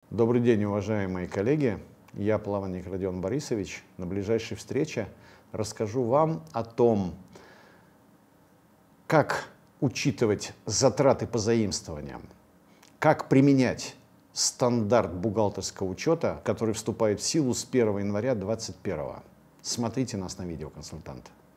Добрый день, уважаемые коллеги. Я Плаванник Родион Борисович. На ближайшей встрече расскажу вам о том, как учитывать затраты по заимствованиям, как применять стандарт бухгалтерского учета, который вступает в силу с 1 января 2021. Смотрите нас на видеоконсультанта.